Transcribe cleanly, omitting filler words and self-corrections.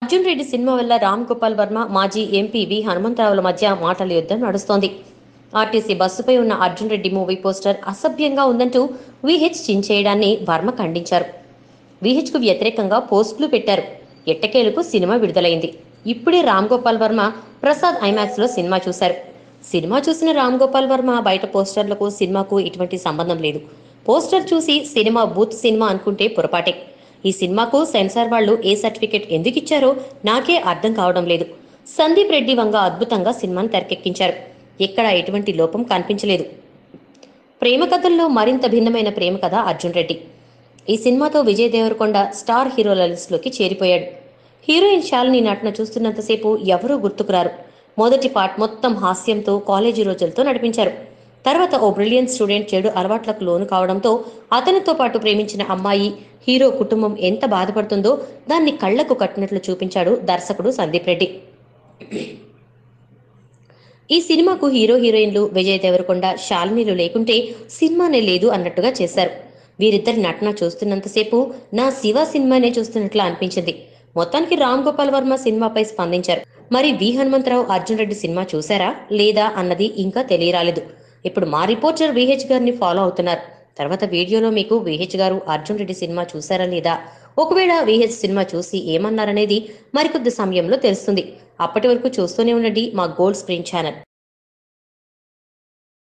Arjun Reddy cinema వల్ల రామ్ గోపాల్ వర్మ మాజీ MP వి హనుమంతరావుల మధ్య మాటల యుద్ధం నడుస్తోంది. ఆర్టీసీ బస్సుపై ఉన్న అర్జున్ రెడ్డి మూవీ పోస్టర్ అసభ్యంగా ఉందంటూ విహెచ్ చించేయడాన్ని వర్మ ఖండించారు. విహెచ్ కు వ్యతిరేకంగా పోస్టులు పెట్టారు. ఎట్టకేలకు సినిమా విడుదలైంది. ఇప్పుడే రామ్ గోపాల్ వర్మ ప్రసాద్ ఐమాక్స్ లో సినిమా చూశారు. సినిమా చూసిన రామ్ గోపాల్ వర్మ బయట పోస్టర్లకు సినిమాకు ఎటువంటి సంబంధం లేదు. పోస్టర్ చూసి సినిమా బూత్ సినిమా అనుకుంటే పొరపాటే. ఈ సినిమాకు సెన్సార్ వాళ్ళు ఏ సర్టిఫికెట్ ఎందుకు ఇచ్చారో నాకే అర్థం కావడం లేదు. సందీప్ రెడ్డి వంగ అద్భుతంగా సినిమాను తెరకెక్కించారు. ఎక్కడా ఎటువంటి లోపం కనిపించలేదు. ప్రేమ కథల్లో మరింత భిన్నమైన ప్రేమ కథ అర్జున్ రెడ్డి. ఈ సినిమాతో విజయ్ దేవరకొండ స్టార్ హీరోల లిస్టులోకి చేరిపోయాడు. హీరోయిన్ శాలిని నటన చూస్తున్నంతసేపు ఎవరూ గుర్తుకురారు. మొదటి పార్ట్ మొత్తం హాస్యంతో కాలేజీ రోజులతో నడిపించారు. తర్వాత ఓ బ్రిలియన్ స్టూడెంట్ చెడు అలవాట్లకు లోను కావడంతో అతనితో పాటు ప్రేమించిన అమ్మాయి హీరో కుటుంబం ఎంత బాధపడుతుందో దాన్ని కళ్లకు కట్టినట్లు చూపించాడు దర్శకుడు సందీప్ రెడ్డి. ఈ సినిమాకు హీరో హీరోయిన్లు విజయ్ దేవరకొండ శాలినిలు లేకుంటే సినిమానే లేదు అన్నట్టుగా చేశారు. వీరిద్దరి నటన చూస్తున్నంతసేపు నా శివ సినిమానే చూస్తున్నట్లు అనిపించింది. మొత్తానికి రామ్ గోపాల్ వర్మ సినిమాపై స్పందించారు. మరి వి హనుమంతరావు అర్జున్ రెడ్డి సినిమా చూశారా లేదా అన్నది ఇంకా తెలియరాలేదు. ఇప్పుడు మా రిపోర్టర్ విహెచ్ గారిని ఫాలో అవుతున్నారు. తర్వాత వీడియోలో మీకు విహెచ్ గారు అర్జున్ రెడ్డి సినిమా చూశారా లేదా, ఒకవేళ విహెచ్ సినిమా చూసి ఏమన్నారనేది మరికొద్ది సమయంలో తెలుస్తుంది. అప్పటి వరకు చూస్తూనే ఉండండి మా గోల్డ్ స్క్రీన్ ఛానల్.